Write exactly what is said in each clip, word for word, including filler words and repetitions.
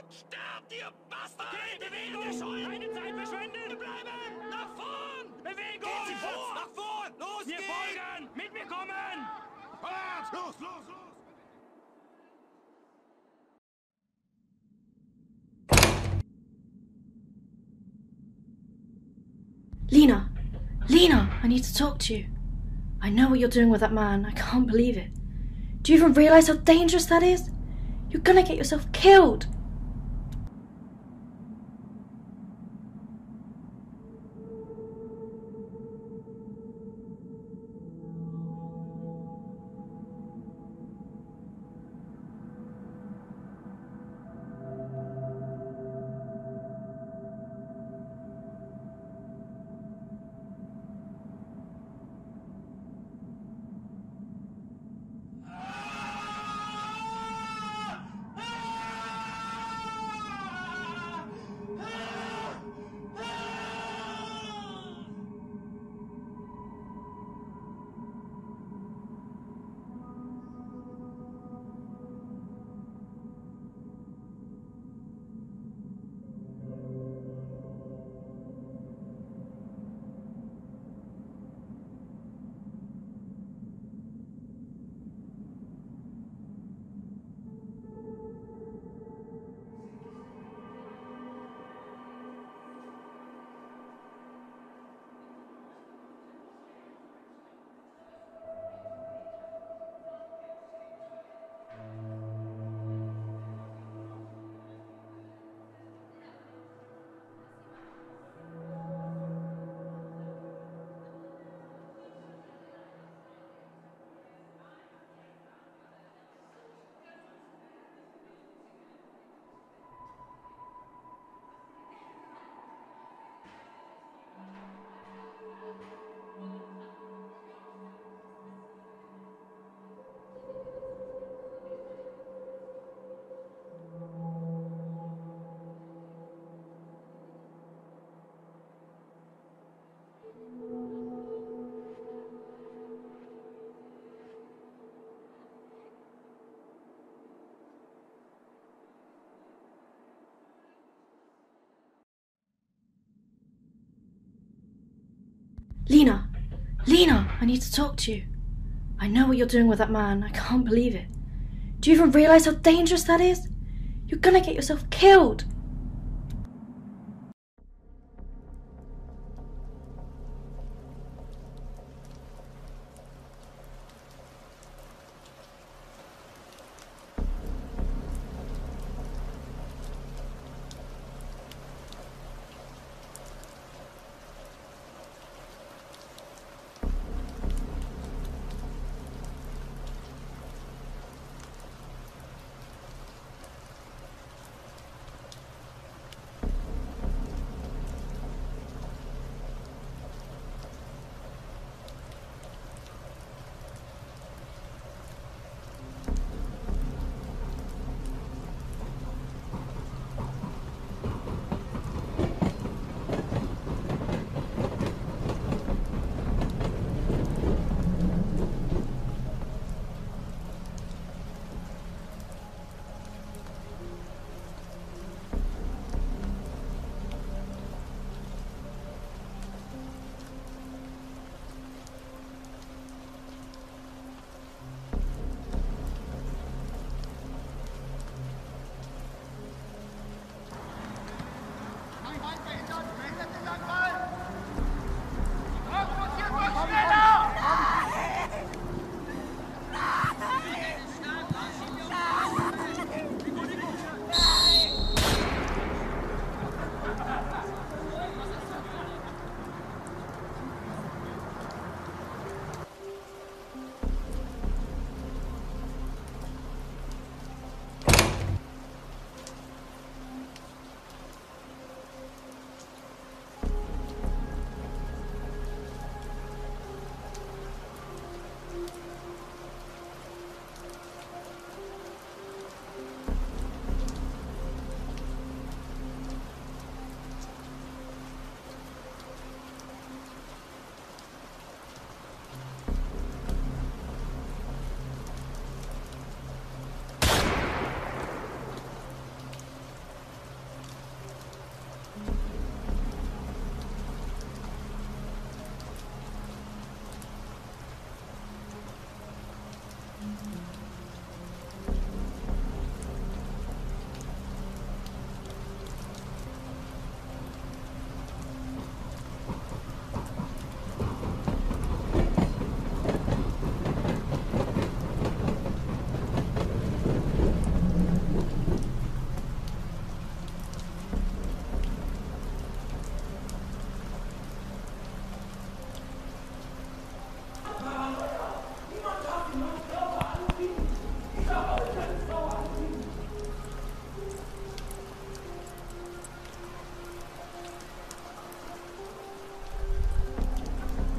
Sterbt, ihr Bastard! Okay, Bewegung! Keine Zeit verschwenden! Bleiben! Nach vorn! Bewegung! Gehen Sie vor! Nach vorn! Los Wir geht's! folgen! Mit mir kommen! Vorwärts! Los, los, los! Lena! Lena! I need to talk to you. I know what you're doing with that man. I can't believe it. Do you even realise how dangerous that is? You're gonna get yourself killed! Lena! Lena! I need to talk to you. I know what you're doing with that man. I can't believe it. Do you even realise how dangerous that is? You're gonna get yourself killed!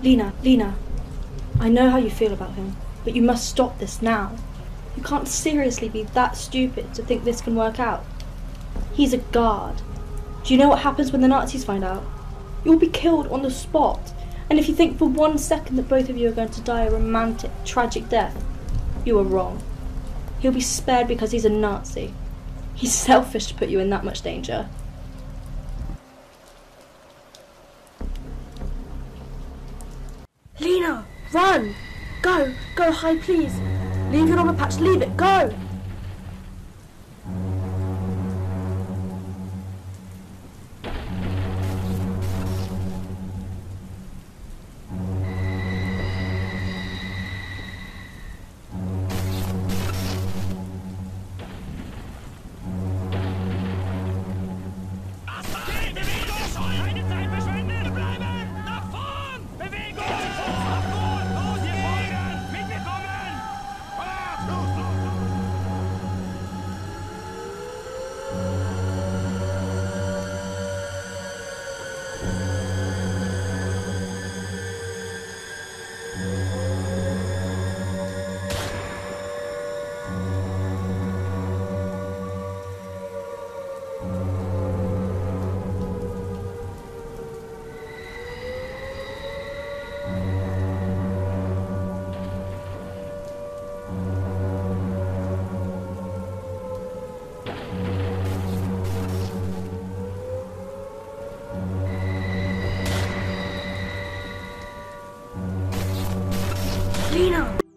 Lena, Lena, I know how you feel about him, but you must stop this now. You can't seriously be that stupid to think this can work out. He's a guard. Do you know what happens when the Nazis find out? You'll be killed on the spot. And if you think for one second that both of you are going to die a romantic, tragic death, you are wrong. He'll be spared because he's a Nazi. He's selfish to put you in that much danger. Lena, run! Go! Go, hide, please! Leave your armor patch, leave it, go! Keine Zeit verschwenden! Bleiben! Nach vorn! Bewegung! Nach vorn! Los, ihr folgen! Mit mir kommen! Vorwärts! Los, los, los! Lena!